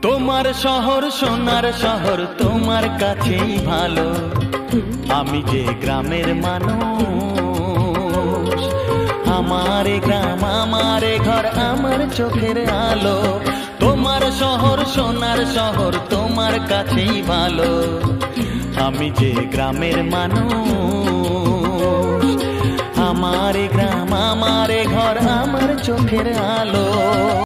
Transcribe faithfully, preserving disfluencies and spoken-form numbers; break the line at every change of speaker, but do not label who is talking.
তোমার শহর সোনার শহর তোমার কাছেই ভালো। আমি যে গ্রামের মানুষ, আমার গ্রাম আমার ঘর আমার চোখের আলো। তোমার শহর সোনার শহর তোমার কাছেই ভালো। আমি যে গ্রামের মানুষ, আমার গ্রাম আমার ঘর আমার চোখের আলো।